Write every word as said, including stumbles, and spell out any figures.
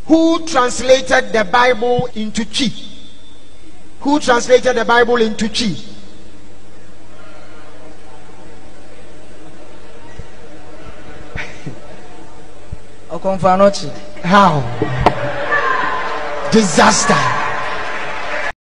Who translated the Bible into Chi? Who translated the Bible into Chi? Okonfanochi. How? Disaster.